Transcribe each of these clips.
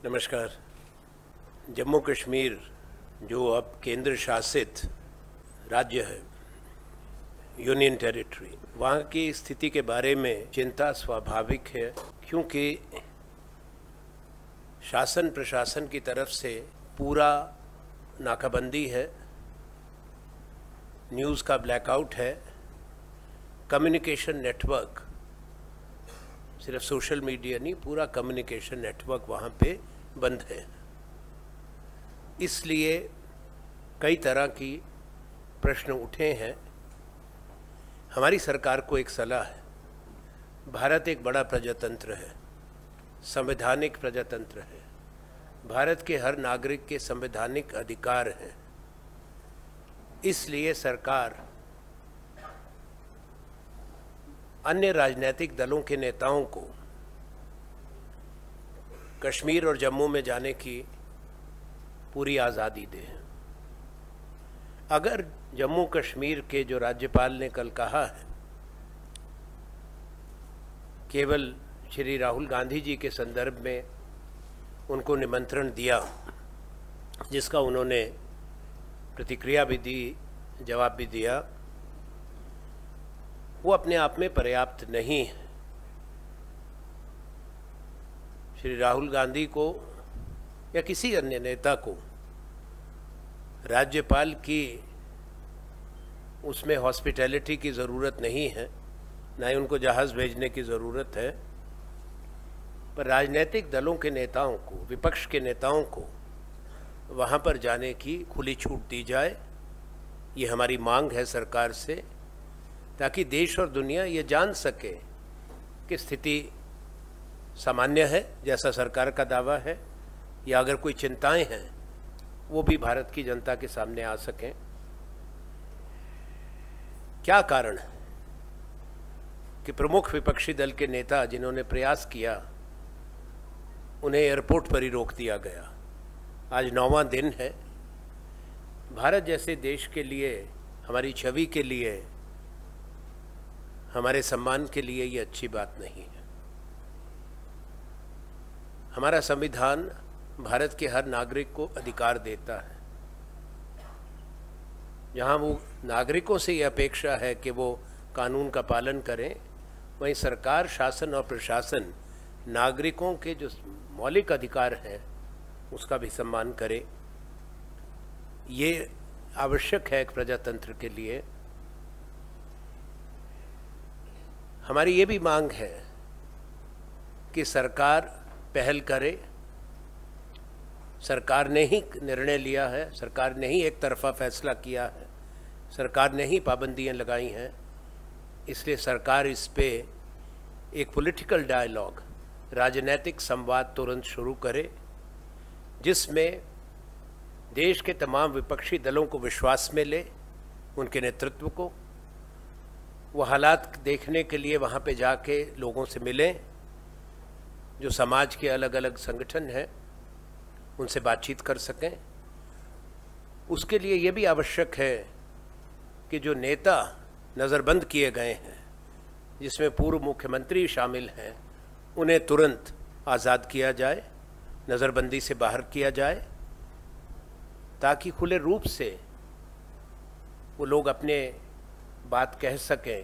नमस्कार। जम्मू कश्मीर जो अब केंद्र शासित राज्य है, यूनियन टेरिटरी, वहाँ की स्थिति के बारे में चिंता स्वाभाविक है, क्योंकि शासन प्रशासन की तरफ से पूरा नाकाबंदी है, न्यूज़ का ब्लैकआउट है, कम्युनिकेशन नेटवर्क, सिर्फ सोशल मीडिया नहीं, पूरा कम्युनिकेशन नेटवर्क वहाँ पे बंद है। इसलिए कई तरह की प्रश्न उठे हैं। हमारी सरकार को एक सलाह है, भारत एक बड़ा प्रजातंत्र है, संवैधानिक प्रजातंत्र है, भारत के हर नागरिक के संवैधानिक अधिकार हैं। इसलिए सरकार अन्य राजनीतिक दलों के नेताओं को कश्मीर और जम्मू में जाने की पूरी आज़ादी दे। अगर जम्मू कश्मीर के जो राज्यपाल ने कल कहा है, केवल श्री राहुल गांधी जी के संदर्भ में उनको निमंत्रण दिया, जिसका उन्होंने प्रतिक्रिया भी दी, जवाब भी दिया, वो अपने आप में पर्याप्त नहीं है। श्री राहुल गांधी को या किसी अन्य नेता को राज्यपाल की उसमें हॉस्पिटैलिटी की ज़रूरत नहीं है, ना ही उनको जहाज़ भेजने की ज़रूरत है। पर राजनीतिक दलों के नेताओं को, विपक्ष के नेताओं को वहाँ पर जाने की खुली छूट दी जाए, ये हमारी मांग है सरकार से, ताकि देश और दुनिया ये जान सके कि स्थिति सामान्य है जैसा सरकार का दावा है, या अगर कोई चिंताएं हैं वो भी भारत की जनता के सामने आ सकें। क्या कारण है कि प्रमुख विपक्षी दल के नेता जिन्होंने प्रयास किया, उन्हें एयरपोर्ट पर ही रोक दिया गया। आज 9वां दिन है। भारत जैसे देश के लिए, हमारी छवि के लिए, हमारे सम्मान के लिए ये अच्छी बात नहीं है। हमारा संविधान भारत के हर नागरिक को अधिकार देता है। जहाँ वो नागरिकों से ये अपेक्षा है कि वो कानून का पालन करें, वहीं सरकार, शासन और प्रशासन नागरिकों के जो मौलिक अधिकार हैं उसका भी सम्मान करे। ये आवश्यक है एक प्रजातंत्र के लिए। हमारी ये भी मांग है कि सरकार पहल करे। सरकार ने ही निर्णय लिया है, सरकार ने ही एक तरफा फैसला किया है, सरकार ने ही पाबंदियां लगाई हैं। इसलिए सरकार इस पे एक पॉलिटिकल डायलॉग, राजनीतिक संवाद तुरंत शुरू करे, जिसमें देश के तमाम विपक्षी दलों को विश्वास में ले, उनके नेतृत्व को। वो हालात देखने के लिए वहाँ पे जाके लोगों से मिलें, जो समाज के अलग अलग संगठन हैं, उनसे बातचीत कर सकें। उसके लिए ये भी आवश्यक है कि जो नेता नज़रबंद किए गए हैं, जिसमें पूर्व मुख्यमंत्री शामिल हैं, उन्हें तुरंत आज़ाद किया जाए, नज़रबंदी से बाहर किया जाए, ताकि खुले रूप से वो लोग अपने बात कह सकें।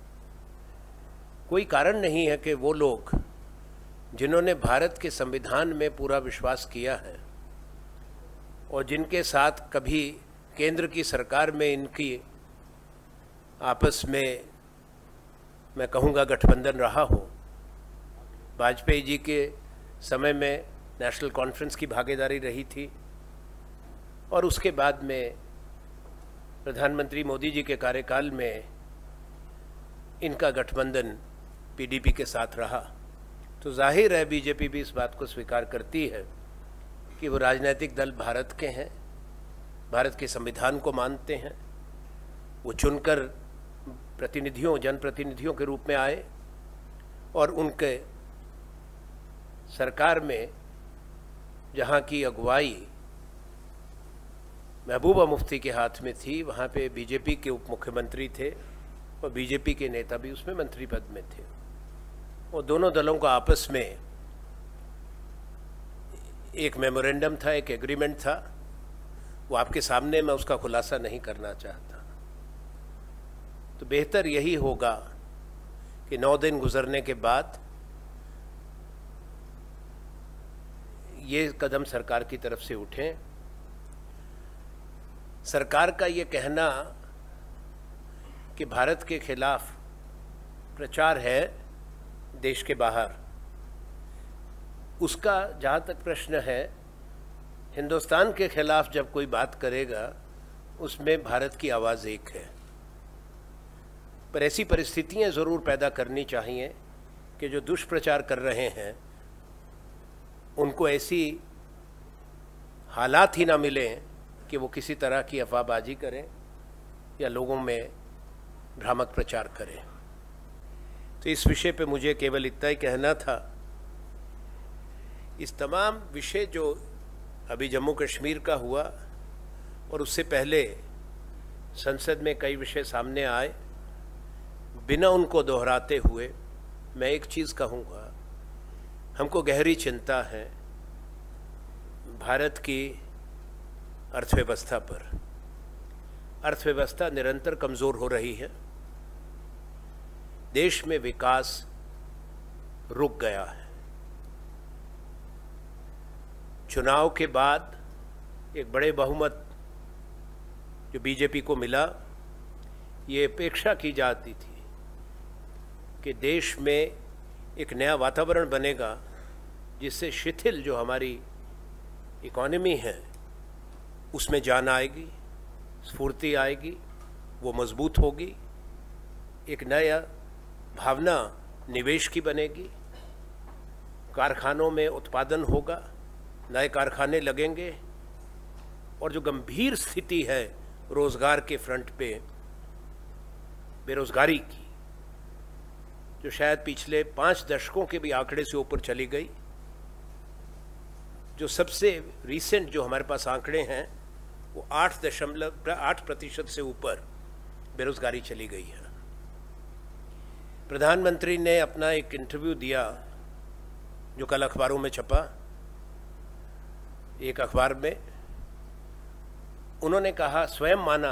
कोई कारण नहीं है कि वो लोग जिन्होंने भारत के संविधान में पूरा विश्वास किया है और जिनके साथ कभी केंद्र की सरकार में इनकी आपस में, मैं कहूँगा, गठबंधन रहा हो। वाजपेयी जी के समय में नेशनल कॉन्फ्रेंस की भागीदारी रही थी, और उसके बाद में प्रधानमंत्री मोदी जी के कार्यकाल में इनका गठबंधन पीडीपी के साथ रहा। तो जाहिर है बीजेपी भी इस बात को स्वीकार करती है कि वो राजनीतिक दल भारत के हैं, भारत के संविधान को मानते हैं। वो चुनकर प्रतिनिधियों, जनप्रतिनिधियों के रूप में आए, और उनके सरकार में जहाँ की अगुवाई महबूबा मुफ्ती के हाथ में थी, वहाँ पे बीजेपी के उप मुख्यमंत्री थे और बीजेपी के नेता भी उसमें मंत्री पद में थे। और दोनों दलों को आपस में एक मेमोरेंडम था, एक एग्रीमेंट था, वो आपके सामने, मैं उसका खुलासा नहीं करना चाहता। तो बेहतर यही होगा कि 9 दिन गुजरने के बाद ये कदम सरकार की तरफ से उठें। सरकार का ये कहना कि भारत के खिलाफ प्रचार है देश के बाहर, उसका जहाँ तक प्रश्न है, हिंदुस्तान के खिलाफ जब कोई बात करेगा उसमें भारत की आवाज़ एक है। पर ऐसी परिस्थितियाँ ज़रूर पैदा करनी चाहिए कि जो दुष्प्रचार कर रहे हैं उनको ऐसी हालात ही ना मिलें कि वो किसी तरह की अफवाहबाजी करें या लोगों में भ्रामक प्रचार करें। तो इस विषय पे मुझे केवल इतना ही कहना था। इस तमाम विषय जो अभी जम्मू कश्मीर का हुआ और उससे पहले संसद में कई विषय सामने आए, बिना उनको दोहराते हुए मैं एक चीज़ कहूँगा, हमको गहरी चिंता है भारत की अर्थव्यवस्था पर। अर्थव्यवस्था निरंतर कमज़ोर हो रही है, देश में विकास रुक गया है। चुनाव के बाद एक बड़े बहुमत जो बीजेपी को मिला, ये अपेक्षा की जाती थी कि देश में एक नया वातावरण बनेगा जिससे शिथिल जो हमारी इकोनॉमी है उसमें जान आएगी, स्फूर्ति आएगी, वो मजबूत होगी, एक नया भावना निवेश की बनेगी, कारखानों में उत्पादन होगा, नए कारखाने लगेंगे और जो गंभीर स्थिति है रोज़गार के फ्रंट पे, बेरोज़गारी की, जो शायद पिछले 5 दशकों के भी आंकड़े से ऊपर चली गई, जो सबसे रीसेंट जो हमारे पास आंकड़े हैं वो 8% से ऊपर बेरोज़गारी चली गई है। प्रधानमंत्री ने अपना एक इंटरव्यू दिया जो कल अखबारों में छपा। एक अखबार में उन्होंने कहा, स्वयं माना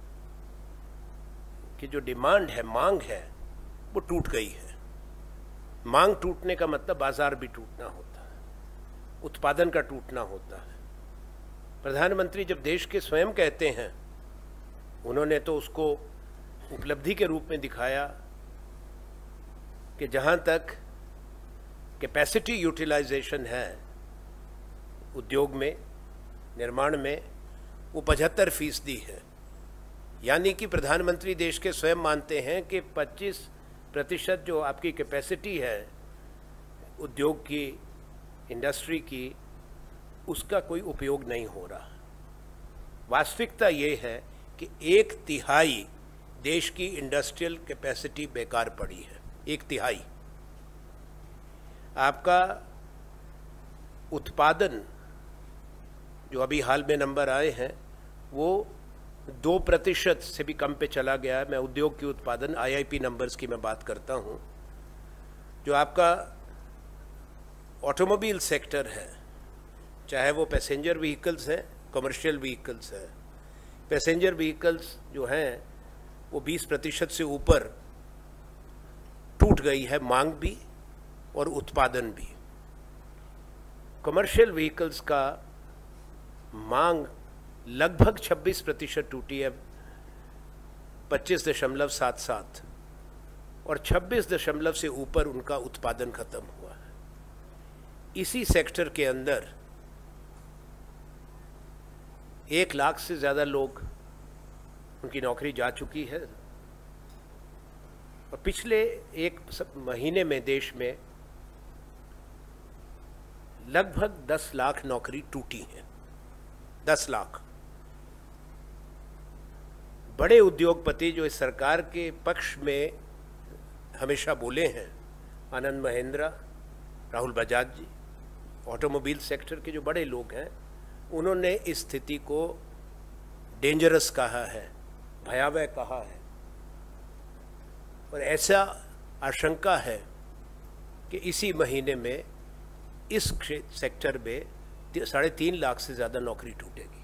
कि जो डिमांड है, मांग है, वो टूट गई है। मांग टूटने का मतलब बाजार भी टूटना होता है, उत्पादन का टूटना होता है। प्रधानमंत्री जब देश के स्वयं कहते हैं, उन्होंने तो उसको उपलब्धि के रूप में दिखाया कि जहाँ तक कैपेसिटी यूटिलाइजेशन है उद्योग में, निर्माण में, वो 75% है। यानी कि प्रधानमंत्री देश के स्वयं मानते हैं कि 25% जो आपकी कैपेसिटी है उद्योग की, इंडस्ट्री की, उसका कोई उपयोग नहीं हो रहा। वास्तविकता ये है कि 1/3 देश की इंडस्ट्रियल कैपेसिटी बेकार पड़ी है। 1/3 आपका उत्पादन, जो अभी हाल में नंबर आए हैं, वो 2% से भी कम पे चला गया है। मैं उद्योग की उत्पादन IIP नंबर्स की मैं बात करता हूँ। जो आपका ऑटोमोबाइल सेक्टर है, चाहे वो पैसेंजर व्हीकल्स हैं, कमर्शियल व्हीकल्स हैं, पैसेंजर व्हीकल्स जो हैं वो 20% से ऊपर टूट गई है, मांग भी और उत्पादन भी। कमर्शियल व्हीकल्स का मांग लगभग 26% टूटी है, 25.77, और 26 से ऊपर उनका उत्पादन खत्म हुआ है। इसी सेक्टर के अंदर 1 लाख से ज़्यादा लोग, उनकी नौकरी जा चुकी है। और पिछले 1 महीने में देश में लगभग 10 लाख नौकरी टूटी हैं। 10 लाख। बड़े उद्योगपति जो इस सरकार के पक्ष में हमेशा बोले हैं, आनंद महिंद्रा, राहुल बजाज जी, ऑटोमोबाइल सेक्टर के जो बड़े लोग हैं, उन्होंने इस स्थिति को डेंजरस कहा है, भयावह कहा है। और ऐसा आशंका है कि इसी महीने में इस सेक्टर में 3.5 लाख से ज़्यादा नौकरी टूटेगी।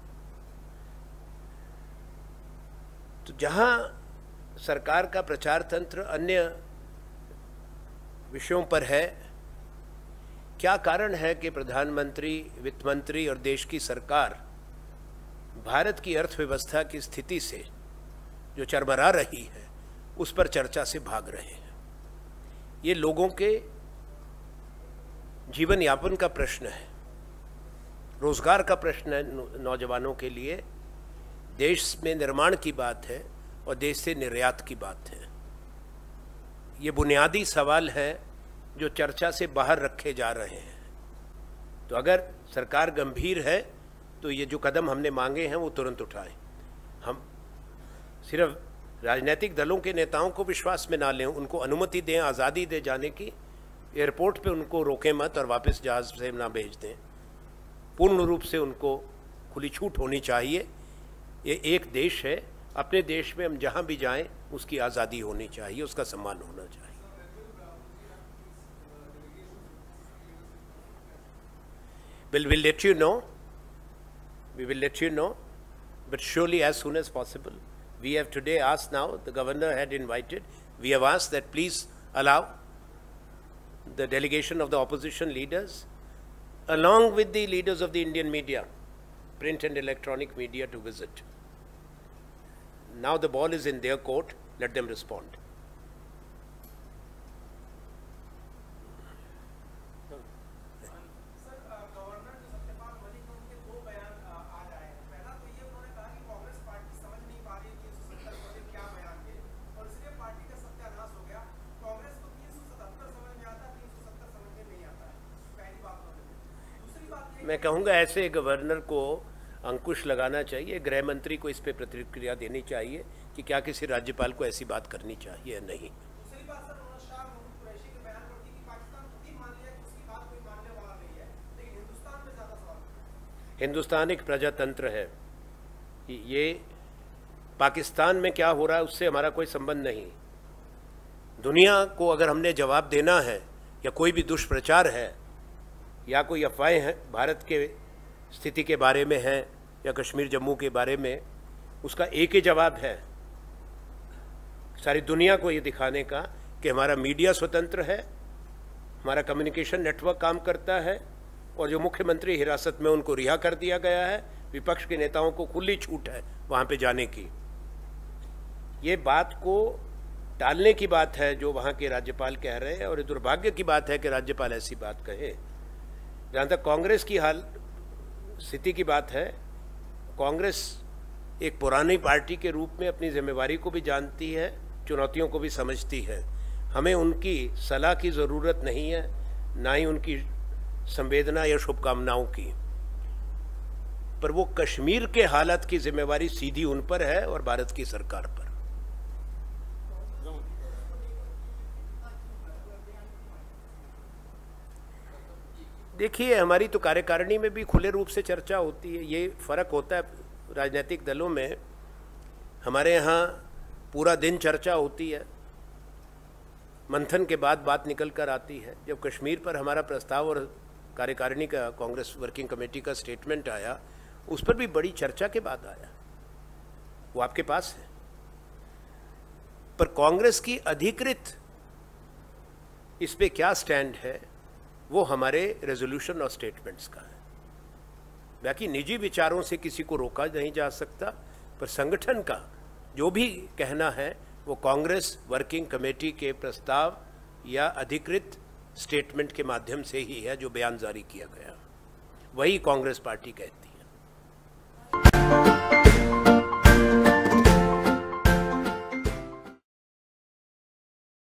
तो जहां सरकार का प्रचार तंत्र अन्य विषयों पर है, क्या कारण है कि प्रधानमंत्री, वित्त मंत्री और देश की सरकार भारत की अर्थव्यवस्था की स्थिति से जो चरमरा रही है उस पर चर्चा से भाग रहे हैं? ये लोगों के जीवन यापन का प्रश्न है, रोजगार का प्रश्न है नौजवानों के लिए, देश में निर्माण की बात है और देश से निर्यात की बात है। ये बुनियादी सवाल हैं जो चर्चा से बाहर रखे जा रहे हैं। तो अगर सरकार गंभीर है तो ये जो कदम हमने मांगे हैं वो तुरंत उठाएं। हम सिर्फ राजनीतिक दलों के नेताओं को विश्वास में ना लें, उनको अनुमति दें, आज़ादी दे जाने की, एयरपोर्ट पे उनको रोकें मत और वापस जहाज़ से ना भेज दें। पूर्ण रूप से उनको खुली छूट होनी चाहिए। ये एक देश है, अपने देश में हम जहाँ भी जाएं उसकी आज़ादी होनी चाहिए, उसका सम्मान होना चाहिए। We'll let you know. We will let you know, but surely as soon as possible. We have today asked now, the governor had invited, we have asked that please allow the delegation of the opposition leaders, along with the leaders of the Indian media, print and electronic media, to visit. Now the ball is in their court, let them respond. मैं कहूँगा ऐसे governor को अंकुश लगाना चाहिए, गृह मंत्री को इस पे प्रतिक्रिया देनी चाहिए कि क्या किसी राज्यपाल को ऐसी बात करनी चाहिए या नहीं। हिंदुस्तान एक प्रजातंत्र है, ये पाकिस्तान में क्या हो रहा है उससे हमारा कोई संबंध नहीं। दुनिया को अगर हमने जवाब देना है या कोई भी दुष्प्रचार है या कोई अफवाहें हैं भारत के स्थिति के बारे में हैं या कश्मीर जम्मू के बारे में, उसका एक ही जवाब है सारी दुनिया को ये दिखाने का कि हमारा मीडिया स्वतंत्र है, हमारा कम्युनिकेशन नेटवर्क काम करता है और जो मुख्यमंत्री हिरासत में उनको रिहा कर दिया गया है, विपक्ष के नेताओं को खुली छूट है वहाँ पे जाने की। ये बात को टालने की बात है जो वहाँ के राज्यपाल कह रहे हैं और दुर्भाग्य की बात है कि राज्यपाल ऐसी बात कहे। जहाँ तक कांग्रेस की हाल स्थिति की बात है, कांग्रेस एक पुरानी पार्टी के रूप में अपनी जिम्मेवारी को भी जानती है, चुनौतियों को भी समझती है। हमें उनकी सलाह की ज़रूरत नहीं है, ना ही उनकी संवेदना या शुभकामनाओं की, पर वो कश्मीर के हालात की जिम्मेवारी सीधी उन पर है और भारत की सरकार पर। देखिए, हमारी तो कार्यकारिणी में भी खुले रूप से चर्चा होती है। ये फ़र्क होता है राजनीतिक दलों में, हमारे यहाँ पूरा दिन चर्चा होती है, मंथन के बाद बात निकल कर आती है। जब कश्मीर पर हमारा प्रस्ताव और कार्यकारिणी का, कांग्रेस वर्किंग कमेटी का स्टेटमेंट आया, उस पर भी बड़ी चर्चा के बाद आया, वो आपके पास है। पर कांग्रेस की अधिकृत इस पे क्या स्टैंड है वो हमारे रेजोल्यूशन और स्टेटमेंट्स का है। बाकी निजी विचारों से किसी को रोका नहीं जा सकता, पर संगठन का जो भी कहना है वो कांग्रेस वर्किंग कमेटी के प्रस्ताव या अधिकृत स्टेटमेंट के माध्यम से ही है, जो बयान जारी किया गया वही कांग्रेस पार्टी कहती है।